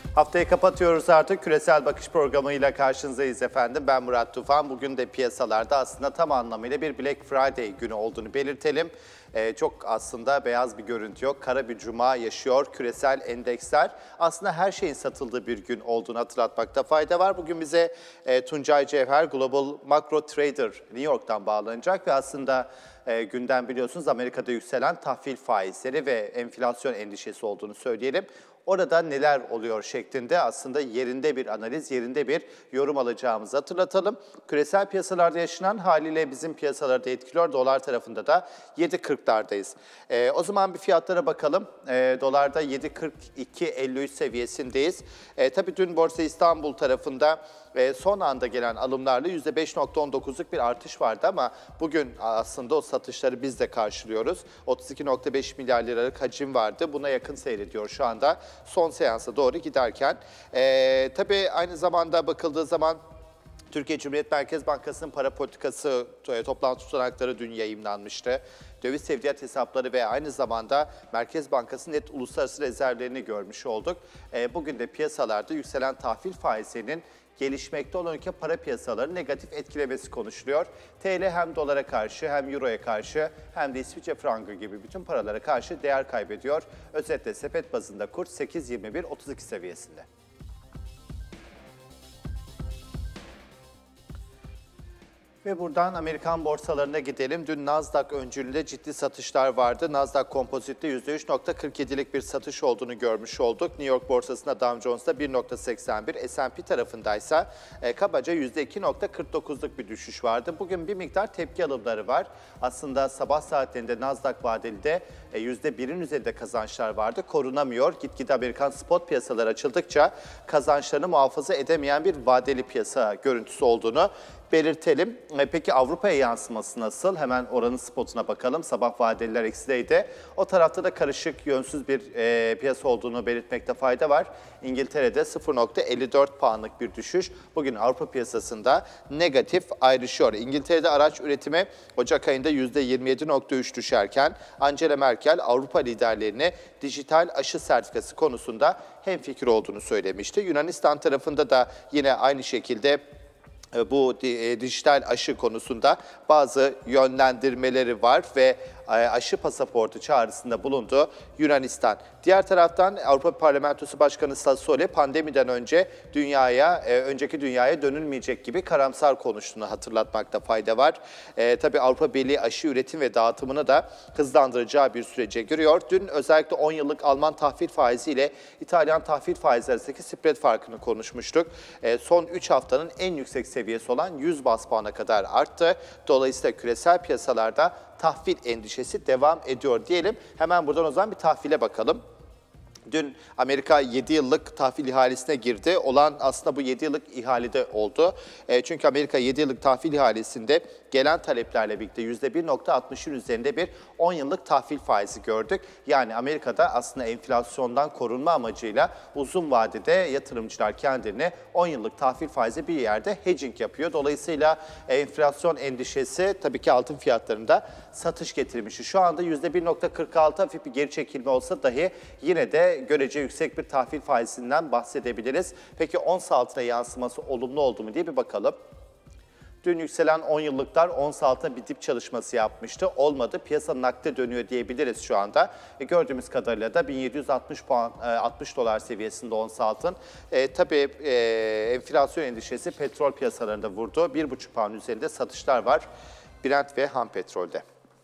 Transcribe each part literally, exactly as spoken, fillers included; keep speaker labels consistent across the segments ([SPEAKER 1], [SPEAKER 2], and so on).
[SPEAKER 1] Haftayı kapatıyoruz artık. Küresel Bakış programıyla karşınızdayız efendim. Ben Murat Tufan. Bugün de piyasalarda aslında tam anlamıyla bir Black Friday günü olduğunu belirtelim. Ee, çok aslında beyaz bir görüntü yok. Kara bir cuma yaşıyor küresel endeksler. Aslında her şeyin satıldığı bir gün olduğunu hatırlatmakta fayda var. Bugün bize e, Tuncay Cevher, Global Macro Trader New York'tan bağlanacak ve aslında e, günden biliyorsunuz Amerika'da yükselen tahvil faizleri ve enflasyon endişesi olduğunu söyleyelim. Orada neler oluyor şeklinde aslında yerinde bir analiz, yerinde bir yorum alacağımızı hatırlatalım. Küresel piyasalarda yaşanan haliyle bizim piyasalarda etkiliyor. Dolar tarafında da yedi kırklardayız. Ee, o zaman bir fiyatlara bakalım. Ee, dolarda yedi kırk iki elli üç seviyesindeyiz. Ee, tabii dün Borsa İstanbul tarafında e, son anda gelen alımlarla yüzde beş nokta on dokuzluk bir artış vardı ama bugün aslında o satışları biz de karşılıyoruz. otuz iki nokta beş milyar liralık hacim vardı. Buna yakın seyrediyor şu anda. Son seansa doğru giderken. Ee, tabii aynı zamanda bakıldığı zaman Türkiye Cumhuriyet Merkez Bankası'nın para politikası toplantı tutanakları dün yayımlanmıştı. Döviz sevdiyat hesapları ve aynı zamanda Merkez Bankası'nın net uluslararası rezervlerini görmüş olduk. Ee, bugün de piyasalarda yükselen tahvil faizlerinin gelişmekte olan ülke para piyasaları negatif etkilemesi konuşuluyor. T L hem dolara karşı hem euroya karşı hem de İsviçre frangı gibi bütün paralara karşı değer kaybediyor. Özetle sepet bazında kur sekiz yirmi bir otuz iki seviyesinde. Ve buradan Amerikan borsalarına gidelim. Dün Nasdaq öncülüğünde ciddi satışlar vardı. Nasdaq Composite'de yüzde üç nokta kırk yedilik bir satış olduğunu görmüş olduk. New York borsasında Dow Jones'da bir nokta seksen bir, S and P tarafındaysa e, kabaca yüzde iki nokta kırk dokuzluk bir düşüş vardı. Bugün bir miktar tepki alımları var. Aslında sabah saatlerinde Nasdaq vadeli'de e, yüzde birin üzerinde kazançlar vardı. Korunamıyor. Gitgide Amerikan spot piyasalar açıldıkça kazançlarını muhafaza edemeyen bir vadeli piyasa görüntüsü olduğunu belirtelim. Peki Avrupa'ya yansıması nasıl? Hemen oranın spotuna bakalım. Sabah vadeliler eksideydi. O tarafta da karışık, yönsüz bir e, piyasa olduğunu belirtmekte fayda var. İngiltere'de sıfır nokta elli dört puanlık bir düşüş. Bugün Avrupa piyasasında negatif ayrışıyor. İngiltere'de araç üretimi Ocak ayında yüzde yirmi yedi nokta üç düşerken Angela Merkel Avrupa liderlerine dijital aşı sertifikası konusunda hemfikir olduğunu söylemişti. Yunanistan tarafında da yine aynı şekilde bu dijital aşı konusunda bazı yönlendirmeleri var ve aşı pasaportu çağrısında bulundu Yunanistan. Diğer taraftan Avrupa Parlamentosu Başkanı Sassoli pandemiden önce dünyaya, önceki dünyaya dönülmeyecek gibi karamsar konuştuğunu hatırlatmakta fayda var. E, tabii Avrupa Birliği aşı üretim ve dağıtımını da hızlandıracağı bir sürece giriyor. Dün özellikle on yıllık Alman tahvil faizi ile İtalyan tahvil faizi arasındaki spread farkını konuşmuştuk. E, son üç haftanın en yüksek seviyesi olan yüz bas puana kadar arttı. Dolayısıyla küresel piyasalarda tahvil endişesi devam ediyor diyelim. Hemen buradan o zaman bir tahvile bakalım. Dün Amerika yedi yıllık tahvil ihalesine girdi. Olan aslında bu yedi yıllık ihalede oldu. E, çünkü Amerika yedi yıllık tahvil ihalesinde gelen taleplerle birlikte yüzde bir nokta altmışın üzerinde bir on yıllık tahvil faizi gördük. Yani Amerika'da aslında enflasyondan korunma amacıyla uzun vadede yatırımcılar kendilerine on yıllık tahvil faizi bir yerde hedging yapıyor. Dolayısıyla enflasyon endişesi tabii ki altın fiyatlarında satış getirmiş. Şu anda yüzde bir nokta kırk altı hafif bir geri çekilme olsa dahi yine de görece yüksek bir tahvil faizinden bahsedebiliriz. Peki ons altına yansıması olumlu oldu mu diye bir bakalım. Dün yükselen on yıllıklar ons altına bir dip çalışması yapmıştı. Olmadı. Piyasa nakde dönüyor diyebiliriz şu anda. E, gördüğümüz kadarıyla da bin yedi yüz altmış puan, altmış dolar seviyesinde ons altın. E, tabii e, enflasyon endişesi petrol piyasalarında vurdu. bir buçuk puan üzerinde satışlar var Brent ve ham petrolde.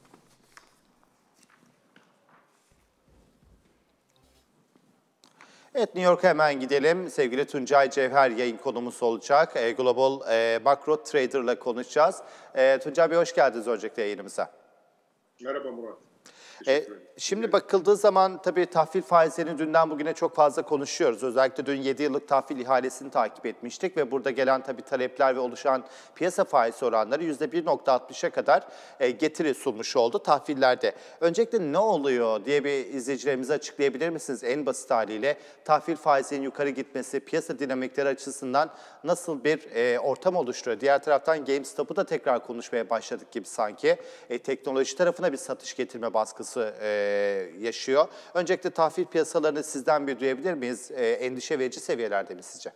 [SPEAKER 1] Evet, New York'a hemen gidelim. Sevgili Tuncay Cevher yayın konumuz olacak. E, Global e, Macro Trader'la konuşacağız. E, Tuncay Bey hoş geldiniz öncelikle yayınımıza.
[SPEAKER 2] Merhaba Murat.
[SPEAKER 1] E, şimdi bakıldığı zaman tabii tahvil faizlerini dünden bugüne çok fazla konuşuyoruz. Özellikle dün yedi yıllık tahvil ihalesini takip etmiştik ve burada gelen tabii talepler ve oluşan piyasa faiz oranları yüzde bir nokta altmışa kadar e, getiri sunmuş oldu tahvillerde. Öncelikle ne oluyor diye bir izleyicilerimize açıklayabilir misiniz? En basit haliyle tahvil faizinin yukarı gitmesi piyasa dinamikleri açısından nasıl bir e, ortam oluşturuyor? Diğer taraftan GameStop'u da tekrar konuşmaya başladık gibi sanki. E, teknoloji tarafına bir satış getirme baskısı yankısı e, yaşıyor. Öncelikle tahvil piyasalarını sizden bir duyabilir miyiz? E, endişe verici seviyelerde mi sizce?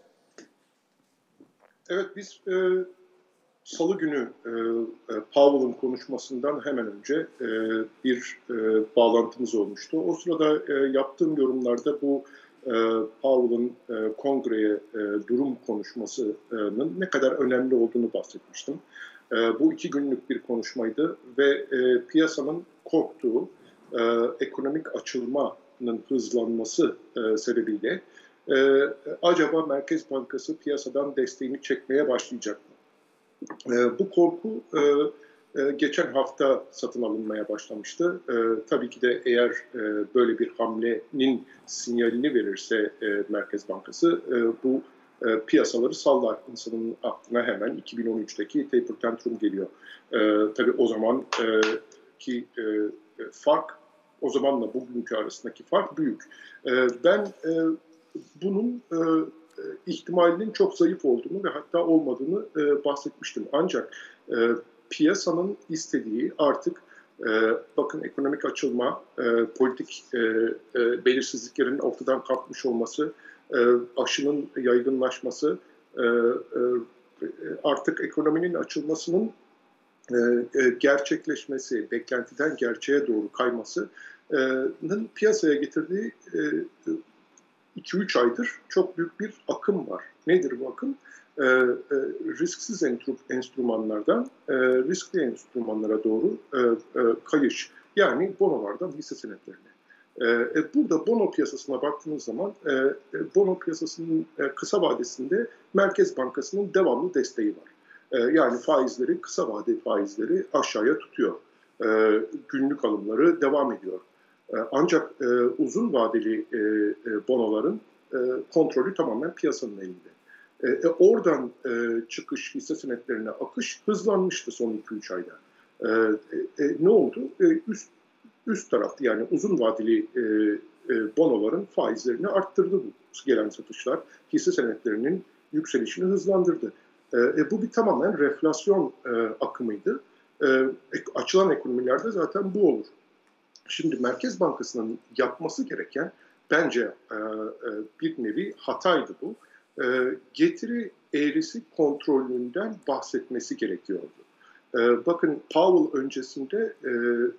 [SPEAKER 2] Evet, biz e, Salı günü e, e, Powell'ın konuşmasından hemen önce e, bir e, bağlantımız olmuştu. O sırada e, yaptığım yorumlarda bu e, Powell'ın e, kongreye e, durum konuşmasının ne kadar önemli olduğunu bahsetmiştim. E, bu iki günlük bir konuşmaydı ve e, piyasanın korktuğu e, ekonomik açılmanın hızlanması e, sebebiyle e, acaba Merkez Bankası piyasadan desteğini çekmeye başlayacak mı? E, bu korku e, e, geçen hafta satın alınmaya başlamıştı. E, tabii ki de eğer e, böyle bir hamlenin sinyalini verirse e, Merkez Bankası e, bu e, piyasaları sallar. İnsanın aklına hemen iki bin on üçteki taper tantrum geliyor. E, tabii o zaman e, ki e, fark, o zamanla bugünkü arasındaki fark büyük. E, ben e, bunun e, ihtimalinin çok zayıf olduğunu ve hatta olmadığını e, bahsetmiştim. Ancak e, piyasanın istediği artık e, bakın ekonomik açılma, e, politik e, e, belirsizliklerin ortadan kalkmış olması, e, aşının yaygınlaşması, e, e, artık ekonominin açılmasının e, e, gerçekleşmesi, beklentiden gerçeğe doğru kaymasının piyasaya getirdiği e, iki üç aydır çok büyük bir akım var. Nedir bu akım? E, e, risksiz enstrümanlardan e, riskli enstrümanlara doğru e, e, kayış. Yani bonolardan hisse senetlerine. E, burada bono piyasasına baktığınız zaman e, bono piyasasının e, kısa vadesinde Merkez Bankası'nın devamlı desteği var. E, yani faizleri, kısa vade faizleri aşağıya tutuyor. E, günlük alımları devam ediyor. Ancak e, uzun vadeli e, e, bonoların e, kontrolü tamamen piyasanın elinde. E, e, oradan e, çıkış, hisse senetlerine akış hızlanmıştı son iki üç ayda. E, e, ne oldu? E, üst üst tarafta yani uzun vadeli e, e, bonoların faizlerini arttırdı bu gelen satışlar. Hisse senetlerinin yükselişini hızlandırdı. E, e, bu bir tamamen reflasyon e, akımıydı. E, açılan ekonomilerde zaten bu olur. Şimdi Merkez Bankası'nın yapması gereken bence e, e, bir nevi hataydı bu. E, getiri eğrisi kontrolünden bahsetmesi gerekiyordu. E, bakın Powell öncesinde e,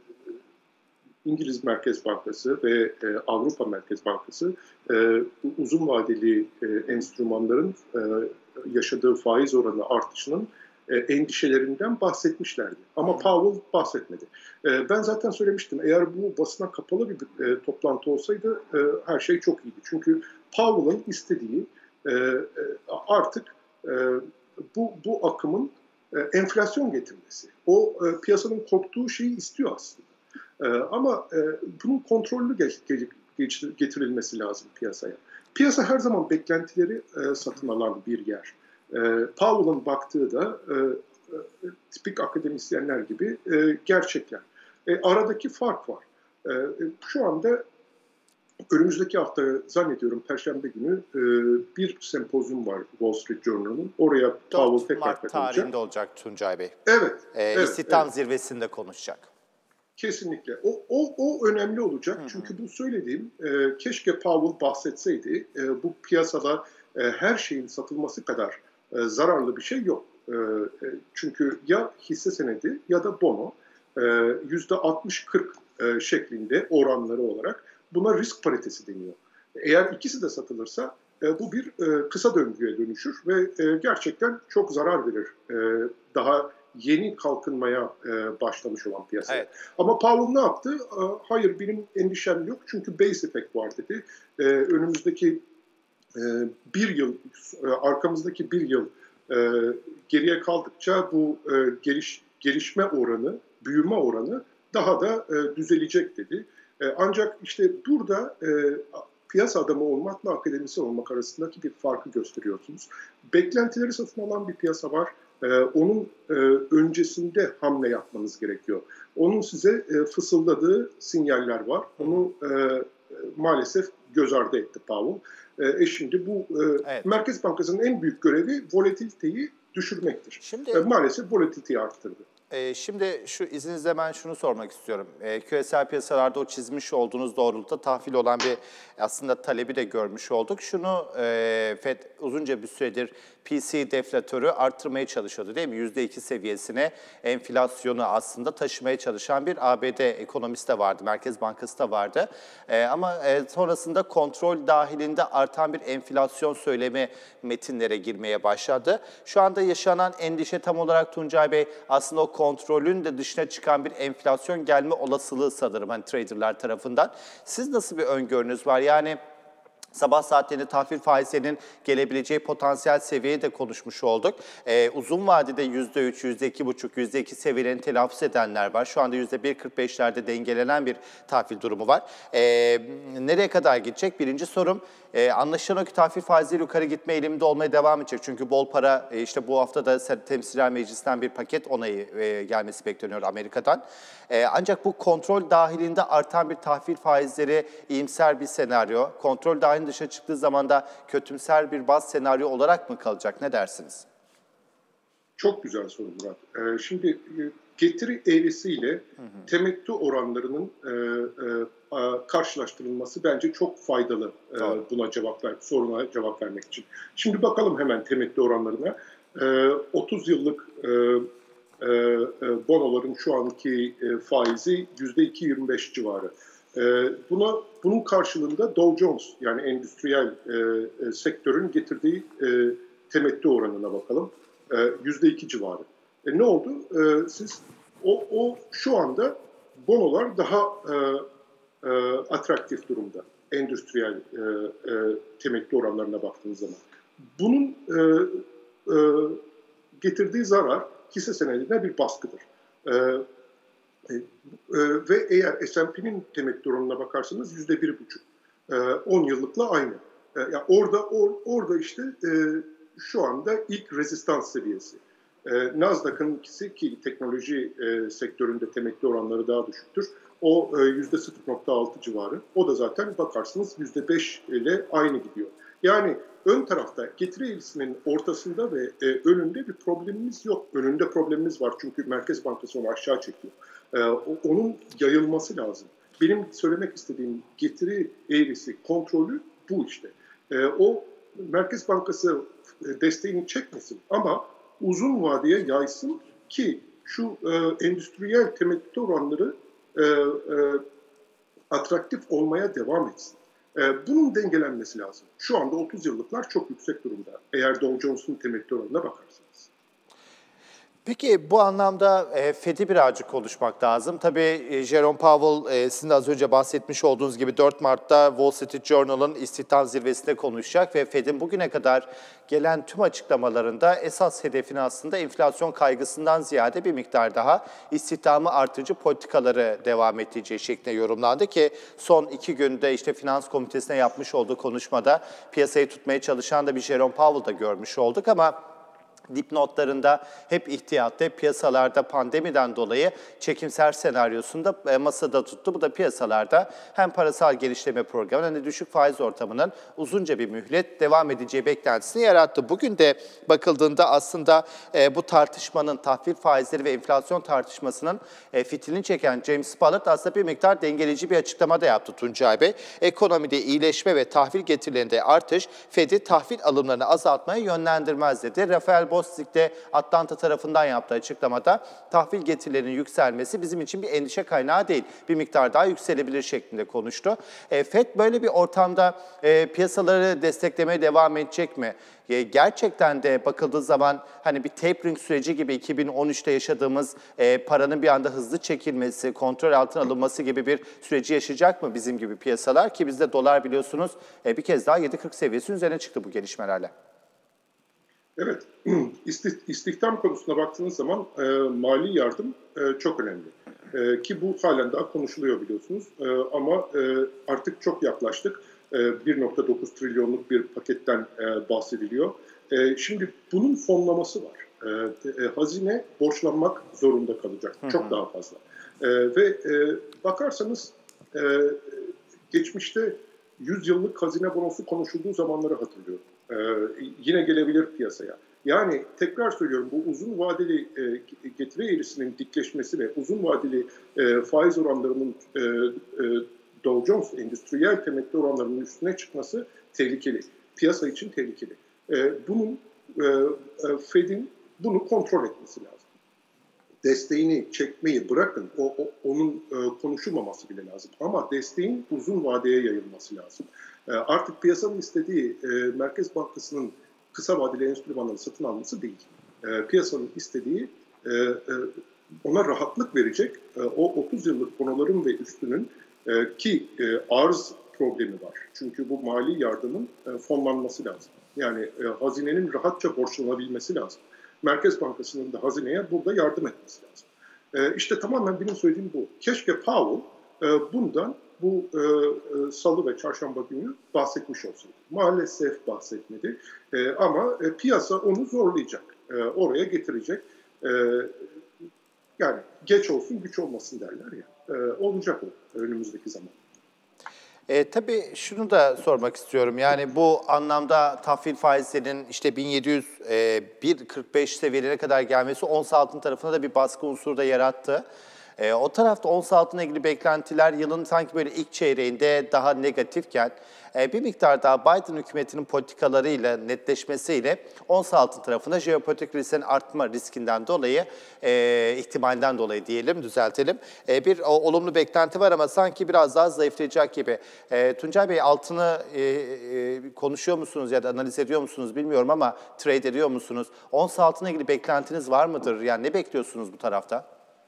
[SPEAKER 2] İngiliz Merkez Bankası ve e, Avrupa Merkez Bankası e, uzun vadeli e, enstrümanların e, yaşadığı faiz oranı artışının e, endişelerinden bahsetmişlerdi. Ama Powell bahsetmedi. E, ben zaten söylemiştim, eğer bu basına kapalı bir e, toplantı olsaydı e, her şey çok iyiydi. Çünkü Powell'ın istediği e, e, artık e, bu, bu akımın e, enflasyon getirmesi. O e, piyasanın korktuğu şeyi istiyor aslında. E, ama e, bunun kontrollü geç, geç, getirilmesi lazım piyasaya. Piyasa her zaman beklentileri e, satın alan bir yer. E, Powell'ın baktığı da e, e, tipik akademisyenler gibi e, gerçekler. E, aradaki fark var. E, şu anda önümüzdeki hafta zannediyorum Perşembe günü e, bir sempozyum var Wall Street Journal'ın. Oraya Powell tekrar
[SPEAKER 1] Mart
[SPEAKER 2] katılacak.
[SPEAKER 1] tarihinde olacak Tuncay Bey.
[SPEAKER 2] Evet.
[SPEAKER 1] E,
[SPEAKER 2] evet
[SPEAKER 1] İstihdam
[SPEAKER 2] evet.
[SPEAKER 1] zirvesinde konuşacak.
[SPEAKER 2] Kesinlikle. O, o, o önemli olacak. Hı hı. Çünkü bu söylediğim e, keşke Powell bahsetseydi. E, bu piyasada e, her şeyin satılması kadar e, zararlı bir şey yok. E, e, çünkü ya hisse senedi ya da bono e, yüzde altmış kırk e, şeklinde oranları olarak buna risk paritesi deniyor. Eğer ikisi de satılırsa e, bu bir e, kısa döngüye dönüşür ve e, gerçekten çok zarar verir. E, daha yeni kalkınmaya e, başlamış olan piyasaya. Evet. Ama Powell ne yaptı? E, hayır benim endişem yok çünkü base effect var dedi. E, önümüzdeki e, bir yıl, e, arkamızdaki bir yıl e, geriye kaldıkça bu e, geliş, gelişme oranı, büyüme oranı daha da e, düzelecek dedi. E, ancak işte burada e, piyasa adamı olmakla akademisyen olmak arasındaki bir farkı gösteriyorsunuz. Beklentileri satın alan bir piyasa var. Ee, onun e, öncesinde hamle yapmanız gerekiyor. Onun size e, fısıldadığı sinyaller var. Onu e, maalesef göz ardı etti Powell. E, e şimdi bu e, evet. Merkez Bankası'nın en büyük görevi volatiliteyi düşürmektir. Şimdi, e, maalesef volatiliteyi arttırdı.
[SPEAKER 1] Ee, şimdi şu izninizle ben şunu sormak istiyorum. Ee, küresel piyasalarda o çizmiş olduğunuz doğrultuda tahvil olan bir aslında talebi de görmüş olduk. Şunu e, Fed uzunca bir süredir P C deflatörü arttırmaya çalışıyordu değil mi? yüzde iki seviyesine enflasyonu aslında taşımaya çalışan bir A B D ekonomist de vardı, Merkez Bankası da vardı. Ee, ama e, sonrasında kontrol dahilinde artan bir enflasyon söylemi metinlere girmeye başladı. Şu anda yaşanan endişe tam olarak Tuncay Bey aslında o kontrolün de dışına çıkan bir enflasyon gelme olasılığı sanırım hani traderlar tarafından. Siz nasıl bir öngörünüz var? Yani sabah saatlerinde tahvil faizlerinin gelebileceği potansiyel seviyeyi de konuşmuş olduk. Ee, uzun vadede yüzde üç, yüzde iki buçuk, yüzde iki seviyelerini telaffuz edenler var. Şu anda yüzde bir virgül kırk beşlerde dengelenen bir tahvil durumu var. Ee, nereye kadar gidecek? Birinci sorum, e, anlaşılan o ki tahvil faizleri yukarı gitme eğiliminde olmaya devam edecek. Çünkü bol para, e, işte bu hafta da Temsilciler Meclisi'nden bir paket onayı e, gelmesi bekleniyor Amerika'dan. E, ancak bu kontrol dahilinde artan bir tahvil faizleri iyimser bir senaryo. Kontrol dahilinde dışa çıktığı zaman da kötümser bir baz senaryo olarak mı kalacak? Ne dersiniz?
[SPEAKER 2] Çok güzel soru Murat. Ee, şimdi e, getiri eğrisiyle hı hı. temettü oranlarının e, e, karşılaştırılması bence çok faydalı e, buna cevap ver, soruna cevap vermek için. Şimdi bakalım hemen temettü oranlarına. E, otuz yıllık e, e, bonoların şu anki e, faizi yüzde iki virgül yirmi beş civarı. E, buna bunun karşılığında Dow Jones yani endüstriyel e, e, sektörün getirdiği e, temettü oranına bakalım. yüzde iki civarı. E, ne oldu? E, siz o, o şu anda bonolar daha e, e, atraktif durumda. Endüstriyel e, e, temettü oranlarına baktığınız zaman. Bunun e, e, getirdiği zarar hisse senedine bir baskıdır. E, e, ve eğer S and P'nin temettü oranına bakarsanız yüzde bir buçuk. on yıllıkla aynı. E, yani orada or, orada işte e, şu anda ilk rezistans seviyesi. E, Nasdaq'ınkisi ki teknoloji e, sektöründe temettü oranları daha düşüktür. O e, yüzde sıfır virgül altı civarı. O da zaten bakarsınız yüzde beş ile aynı gidiyor. Yani ön tarafta getiri eğrisinin ortasında ve e, önünde bir problemimiz yok. Önünde problemimiz var çünkü Merkez Bankası onu aşağı çekiyor. E, onun yayılması lazım. Benim söylemek istediğim getiri eğrisi kontrolü bu işte. E, o Merkez Bankası desteğini çekmesin ama uzun vadeye yaysın ki şu e, endüstriyel temettü oranları e, e, atraktif olmaya devam etsin. E, bunun dengelenmesi lazım. Şu anda otuz yıllıklar çok yüksek durumda. Eğer Dow Jones'un temettü oranına bakarsanız.
[SPEAKER 1] Peki bu anlamda e, Fed'i birazcık konuşmak lazım. Tabii e, Jerome Powell e, sizin de az önce bahsetmiş olduğunuz gibi dört Mart'ta Wall Street Journal'ın istihdam zirvesinde konuşacak ve Fed'in bugüne kadar gelen tüm açıklamalarında esas hedefini aslında enflasyon kaygısından ziyade bir miktar daha istihdamı artırıcı politikaları devam ettireceği şeklinde yorumlandı ki son iki günde işte Finans Komitesi'ne yapmış olduğu konuşmada piyasayı tutmaya çalışan da bir Jerome Powell'da görmüş olduk ama dipnotlarında hep ihtiyatlı, hep piyasalarda pandemiden dolayı çekimser senaryosunda e, masada tuttu. Bu da piyasalarda hem parasal genişleme programı hem de düşük faiz ortamının uzunca bir mühlet devam edeceği beklentisini yarattı. Bugün de bakıldığında aslında e, bu tartışmanın, tahvil faizleri ve enflasyon tartışmasının e, fitilini çeken James Bullard aslında bir miktar dengeleyici bir açıklama da yaptı Tuncay Bey. Ekonomide iyileşme ve tahvil getirilerinde artış Fed'i tahvil alımlarını azaltmaya yönlendirmez dedi. Rafael Bostic de Atlanta tarafından yaptığı açıklamada tahvil getirilerinin yükselmesi bizim için bir endişe kaynağı değil, bir miktar daha yükselebilir şeklinde konuştu. E, Fed böyle bir ortamda e, piyasaları desteklemeye devam edecek mi? E, gerçekten de bakıldığı zaman hani bir tapering süreci gibi iki bin on üçte yaşadığımız e, paranın bir anda hızlı çekilmesi, kontrol altına alınması gibi bir süreci yaşayacak mı bizim gibi piyasalar? Ki bizde dolar biliyorsunuz e, bir kez daha yedi kırk seviyesinin üzerine çıktı bu gelişmelerle.
[SPEAKER 2] Evet, istihdam konusuna baktığınız zaman e, mali yardım e, çok önemli. E, ki bu halen daha konuşuluyor biliyorsunuz. E, ama e, artık çok yaklaştık. E, bir nokta dokuz trilyonluk bir paketten e, bahsediliyor. E, şimdi bunun fonlaması var. E, e, hazine borçlanmak zorunda kalacak. Çok hı hı. daha fazla. E, ve e, bakarsanız e, geçmişte yüz yıllık hazine bonosu konuşulduğu zamanları hatırlıyorum. Ee, yine gelebilir piyasaya. Yani tekrar söylüyorum, bu uzun vadeli e, getiri eğrisinin dikleşmesi ve uzun vadeli e, faiz oranlarının e, e, Dow Jones endüstriyel temettü oranlarının üstüne çıkması tehlikeli. Piyasa için tehlikeli. E, bunun e, e, Fed'in bunu kontrol etmesi lazım. Desteğini çekmeyi bırakın, o, o, onun e, konuşulmaması bile lazım. Ama desteğin uzun vadeye yayılması lazım. E, artık piyasanın istediği e, Merkez Bankası'nın kısa vadeli enstrümanları satın alması değil. E, piyasanın istediği e, e, ona rahatlık verecek e, o otuz yıllık bonoların ve üstünün e, ki e, arz problemi var. Çünkü bu mali yardımın e, fonlanması lazım. Yani e, hazinenin rahatça borçlanabilmesi lazım. Merkez Bankası'nın da hazineye burada yardım etmesi lazım. E, işte tamamen benim söylediğim bu. Keşke Powell e, bundan bu e, e, salı ve çarşamba günü bahsetmiş olsaydı. Maalesef bahsetmedi. E, ama e, piyasa onu zorlayacak. E, oraya getirecek. E, yani geç olsun güç olmasın derler ya. E, olacak o önümüzdeki zaman.
[SPEAKER 1] E, tabii şunu da sormak istiyorum. Yani bu anlamda tahvil faizlerinin işte bin yedi yüz bir virgül kırk beş seviyelere kadar gelmesi ons altın tarafına da bir baskı unsuru da yarattı. E, o tarafta ons altınla ilgili beklentiler yılın sanki böyle ilk çeyreğinde daha negatifken e, bir miktar daha Biden hükümetinin politikalarıyla, netleşmesiyle ons altın tarafında jeopolitik risklerin artma riskinden dolayı, e, ihtimalinden dolayı diyelim, düzeltelim. E, bir o, olumlu beklenti var ama sanki biraz daha zayıflayacak gibi. E, Tuncay Bey, altını e, e, konuşuyor musunuz ya da analiz ediyor musunuz bilmiyorum ama trade ediyor musunuz? Ons altına ilgili beklentiniz var mıdır? Yani ne bekliyorsunuz bu tarafta?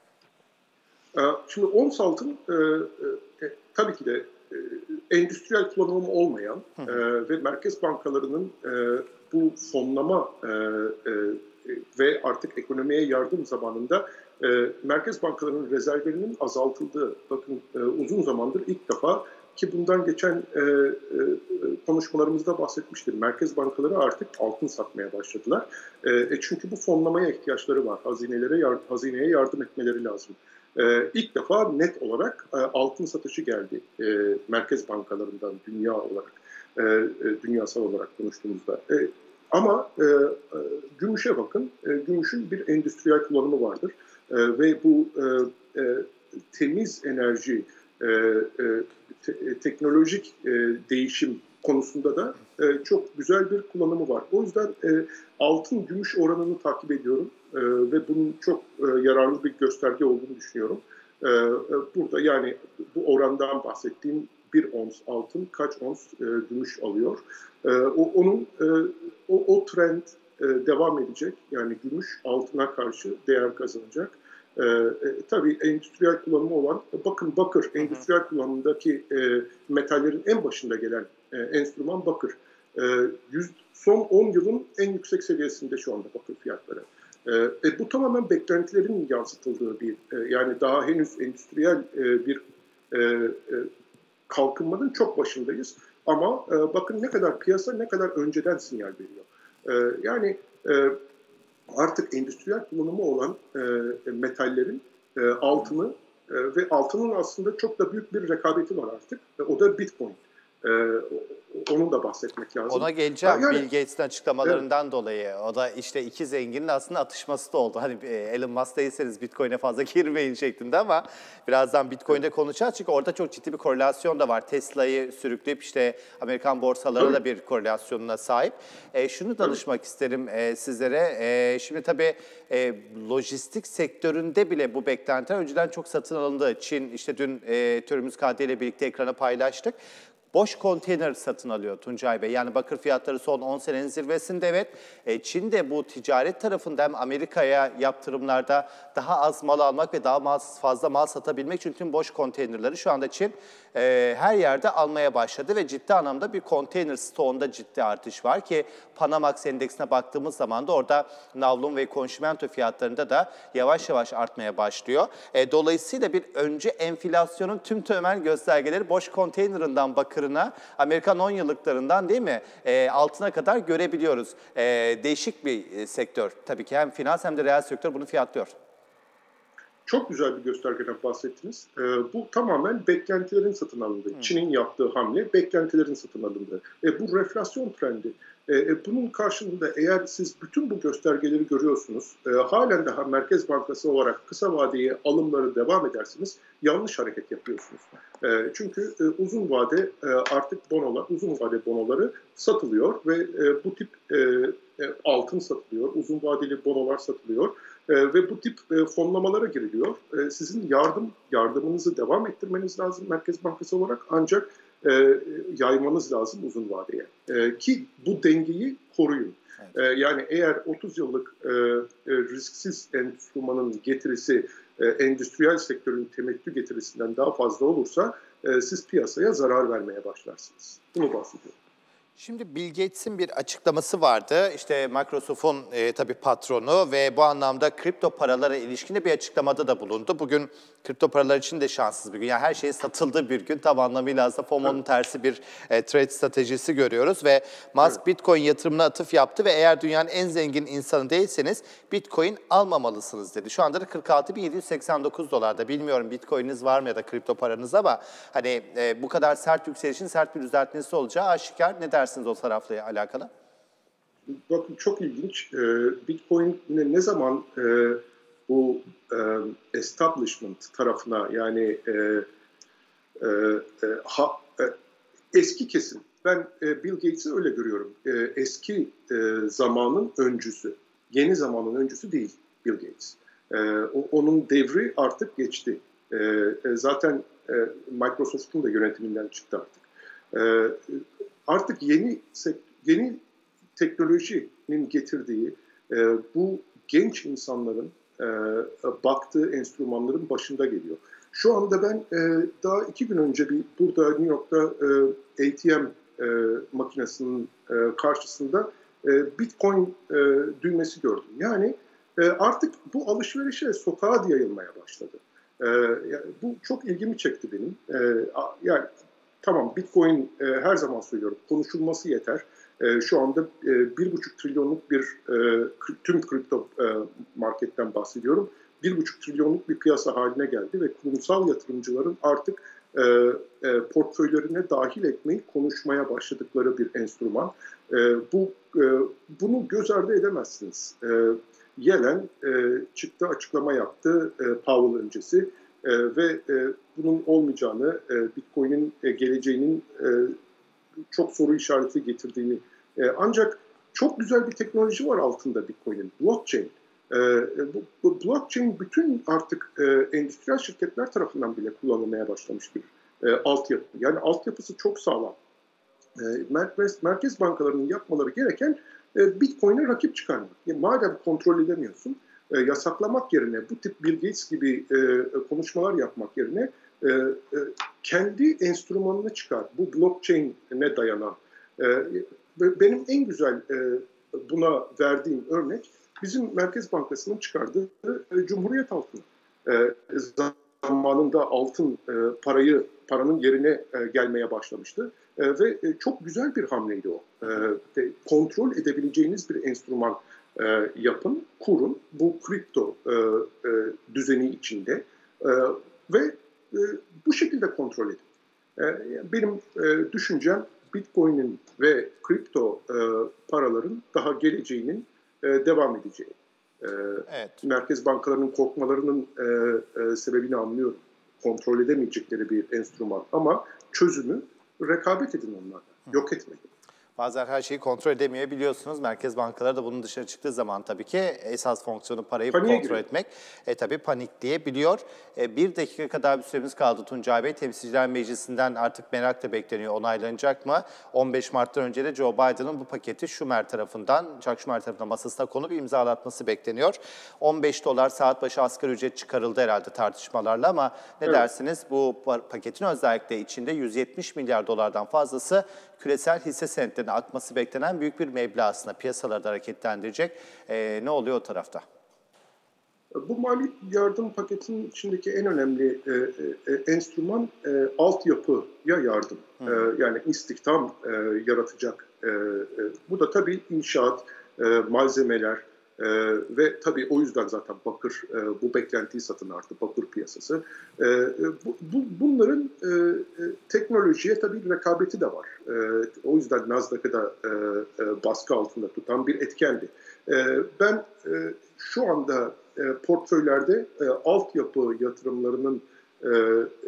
[SPEAKER 2] Şimdi ons altın e, e, tabii ki de e, endüstriyel kullanımı olmayan e, ve merkez bankalarının e, bu fonlama e, e, ve artık ekonomiye yardım zamanında e, merkez bankalarının rezervlerinin azaltıldığı, bakın e, uzun zamandır ilk defa ki bundan geçen e, e, konuşmalarımızda bahsetmiştim. Merkez bankaları artık altın satmaya başladılar. E, çünkü bu fonlamaya ihtiyaçları var. Hazinelere hazineye yardım etmeleri lazım. Ee, ilk defa net olarak e, altın satışı geldi e, merkez bankalarından dünya olarak, e, e, dünyasal olarak konuştuğumuzda. E, ama e, e, gümüşe bakın, e, gümüşün bir endüstriyel kullanımı vardır e, ve bu e, e, temiz enerji, e, e, te, teknolojik e, değişim konusunda da e, çok güzel bir kullanımı var. O yüzden e, altın-gümüş oranını takip ediyorum e, ve bunun çok e, yararlı bir gösterge olduğunu düşünüyorum. E, e, burada yani bu orandan bahsettiğim bir ons altın kaç ons e, gümüş alıyor. E, o, onun e, o, o trend e, devam edecek. Yani gümüş altına karşı değer kazanacak. E, e, tabii endüstriyel kullanımı olan, bakın bakır, endüstriyel kullanımındaki e, metallerin en başında gelen e, enstrüman bakır. E, yüz, son on yılın en yüksek seviyesinde şu anda bakır fiyatları. E, e, bu tamamen beklentilerin yansıtıldığı bir, e, yani daha henüz endüstriyel e, bir e, e, kalkınmanın çok başındayız. Ama e, bakın ne kadar piyasa ne kadar önceden sinyal veriyor. E, yani e, artık endüstriyel kullanımı olan e, metallerin e, altını e, ve altının aslında çok da büyük bir rekabeti var artık. E, o da Bitcoin. E, onun da bahsetmek lazım.
[SPEAKER 1] Ona geleceğim.
[SPEAKER 2] Yani,
[SPEAKER 1] Bill Gates'in açıklamalarından
[SPEAKER 2] evet.
[SPEAKER 1] dolayı. O da işte iki zenginin aslında atışması da oldu. Hani Elon Musk değilseniz Bitcoin'e fazla girmeyin şeklinde ama birazdan Bitcoin'de konuşacağız. Çünkü orada çok ciddi bir korelasyon da var. Tesla'yı sürükleyip işte Amerikan borsaları da bir korelasyonuna sahip. E, şunu danışmak evet. isterim e, sizlere. E, şimdi tabii e, lojistik sektöründe bile bu beklentiler önceden çok satın alındı. Çin işte dün e, Türümüz K D ile birlikte ekrana paylaştık. Boş konteyner satın alıyor Tuncay Bey. Yani bakır fiyatları son on senenin zirvesinde evet. E, Çin de bu ticaret tarafında hem Amerika'ya yaptırımlarda daha az mal almak ve daha fazla mal satabilmek için tüm boş konteynerleri şu anda Çin e, her yerde almaya başladı ve ciddi anlamda bir konteyner stoğunda ciddi artış var ki Panamax endeksine baktığımız zaman da orada navlun ve konşimento fiyatlarında da yavaş yavaş artmaya başlıyor. E, dolayısıyla bir önce enflasyonun tüm temel göstergeleri boş konteynerından bakır Amerikan on yıllıklarından değil mi e, altına kadar görebiliyoruz. E, değişik bir e, sektör tabii ki hem finans hem de reel sektör bunu fiyatlıyor.
[SPEAKER 2] çok güzel bir göstergeden bahsettiniz. E, bu tamamen beklentilerin satın alındığı. Hmm. Çin'in yaptığı hamle beklentilerin satın alındığı. E, bu reflasyon trendi. E, bunun karşılığında eğer siz bütün bu göstergeleri görüyorsunuz, e, halen daha Merkez Bankası olarak kısa vadeli alımları devam edersiniz, yanlış hareket yapıyorsunuz. E, çünkü e, uzun vade e, artık bonolar, uzun vade bonoları satılıyor ve e, bu tip e, e, altın satılıyor, uzun vadeli bonolar satılıyor. E, ve bu tip e, fonlamalara giriliyor. E, sizin yardım yardımınızı devam ettirmeniz lazım Merkez Bankası olarak, ancak e, yaymanız lazım uzun vadeye. E, ki bu dengeyi koruyun. Evet. E, yani eğer otuz yıllık e, e, risksiz enstrümanın getirisi e, endüstriyel sektörün temettü getirisinden daha fazla olursa e, siz piyasaya zarar vermeye başlarsınız. Bunu bahsediyorum.
[SPEAKER 1] Şimdi Bill Gates'in bir açıklaması vardı. İşte Microsoft'un e, tabii patronu ve bu anlamda kripto paralara ilişkin de bir açıklamada da bulundu. Bugün kripto paralar için de şanssız bir gün. Yani her şey satıldığı bir gün. Tam anlamıyla aslında FOMO'nun tersi bir e, trade stratejisi görüyoruz. Ve Musk evet. Bitcoin yatırımına atıf yaptı ve eğer dünyanın en zengin insanı değilseniz Bitcoin almamalısınız dedi. Şu anda da kırk altı bin yedi yüz seksen dokuz dolarda. Bilmiyorum Bitcoin'iniz var mı ya da kripto paranız, ama hani e, bu kadar sert yükselişin sert bir düzeltmesi olacağı aşikar. Ne dersiniz o tarafla alakalı?
[SPEAKER 2] Bakın çok ilginç. Bitcoin ne zaman bu establishment tarafına, yani eski kesim, ben Bill Gates'i öyle görüyorum. Eski zamanın öncüsü, yeni zamanın öncüsü değil Bill Gates. Onun devri artık geçti. Zaten Microsoft'un da yönetiminden çıktı artık. Artık yeni yeni teknolojinin getirdiği e, bu genç insanların e, baktığı enstrümanların başında geliyor. Şu anda ben e, daha iki gün önce bir burada New York'ta e, A T M e, makinesinin e, karşısında e, Bitcoin e, düğmesi gördüm. Yani e, artık bu alışverişe sokağa yayılmaya başladı. E, yani bu çok ilgimi çekti benim. E, yani tamam, Bitcoin e, her zaman söylüyorum, konuşulması yeter. E, şu anda e, bir buçuk trilyonluk bir e, tüm kripto e, marketten bahsediyorum. Bir buçuk trilyonluk bir piyasa haline geldi ve kurumsal yatırımcıların artık e, e, portföylerine dahil etmeyi konuşmaya başladıkları bir enstrüman. E, bu e, bunu göz ardı edemezsiniz. E, Yellen e, çıktı, açıklama yaptı e, Powell öncesi. Ee, ve e, bunun olmayacağını, e, Bitcoin'in e, geleceğinin e, çok soru işareti getirdiğini, e, ancak çok güzel bir teknoloji var altında Bitcoin'in, blockchain. E, bu, bu blockchain bütün artık e, endüstriyel şirketler tarafından bile kullanılmaya başlamış bir e, altyapı. Yani altyapısı çok sağlam. E, merkez, merkez bankalarının yapmaları gereken e, Bitcoin'e rakip çıkarmak. Yani madem kontrol edemiyorsun, E, yasaklamak yerine, bu tip Bill Gates gibi e, konuşmalar yapmak yerine e, e, kendi enstrümanını çıkar. Bu blockchain'e dayanan. E, benim en güzel e, buna verdiğim örnek bizim Merkez Bankası'nın çıkardığı e, Cumhuriyet altını. E, zamanında altın e, parayı paranın yerine e, gelmeye başlamıştı. E, ve e, çok güzel bir hamleydi o. E, kontrol edebileceğiniz bir enstrüman E, yapın, kurun bu kripto e, e, düzeni içinde e, ve e, bu şekilde kontrol edin. E, benim e, düşüncem Bitcoin'in ve kripto e, paraların daha geleceğinin e, devam edeceği. E, evet. Merkez bankalarının korkmalarının e, e, sebebini anlıyorum. Kontrol edemeyecekleri bir enstrüman, ama çözümü rekabet edin onlarla, yok etmeyin.
[SPEAKER 1] Bazen her şeyi kontrol edemeyebiliyorsunuz. Merkez bankaları da bunun dışarı çıktığı zaman tabii ki esas fonksiyonu parayı Paniğe kontrol giriyor. etmek. E, tabii panik diyebiliyor. E, bir dakika kadar bir süremiz kaldı Tuncay Bey. Temsilciler Meclisi'nden artık merakla bekleniyor. Onaylanacak mı? on beş Mart'tan önce de Joe Biden'ın bu paketi Schumer tarafından, Chuck Schumer tarafından masasına konup imzalatması bekleniyor. on beş dolar saat başı asgari ücret çıkarıldı herhalde tartışmalarla, ama ne evet. dersiniz? Bu paketin özellikle içinde yüz yetmiş milyar dolardan fazlası küresel hisse senetlerine akması beklenen büyük bir meblağ aslında piyasalarda hareketlendirecek. Ee, ne oluyor o tarafta?
[SPEAKER 2] Bu mali yardım paketinin içindeki en önemli e, e, enstrüman e, altyapıya yardım. E, yani istihdam e, yaratacak. E, e, bu da tabii inşaat, e, malzemeler, E, ve tabii o yüzden zaten bakır e, bu beklentiyi satın arttı, bakır piyasası. E, bu, bu, bunların e, teknolojiye tabii rekabeti de var. E, o yüzden Nasdaq'ı da e, e, baskı altında tutan bir etkendi. E, ben e, şu anda e, portföylerde e, altyapı yatırımlarının e, e,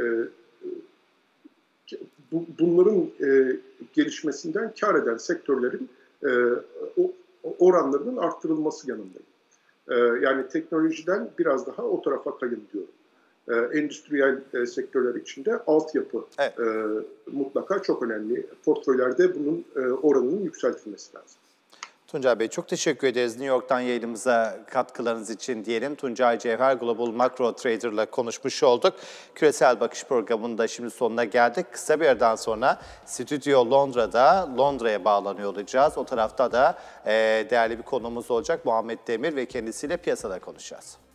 [SPEAKER 2] bu, bunların e, gelişmesinden kar eden sektörlerin e, o, oranlarının arttırılması yanındayım. E, yani teknolojiden biraz daha o tarafa kayın diyorum. E, endüstriyel e, sektörler içinde altyapı
[SPEAKER 1] Evet.
[SPEAKER 2] e, mutlaka çok önemli. Portföylerde bunun e, oranının yükseltilmesi lazım.
[SPEAKER 1] Tuncay Bey çok teşekkür ederiz New York'tan yayınımıza katkılarınız için diyelim. Tuncay Cevher Global Macro Trader'la konuşmuş olduk. Küresel Bakış programının da şimdi sonuna geldik. Kısa bir aradan sonra Stüdyo Londra'da Londra'ya bağlanıyor olacağız. O tarafta da e, değerli bir konuğumuz olacak Muhammed Demir ve kendisiyle piyasada konuşacağız.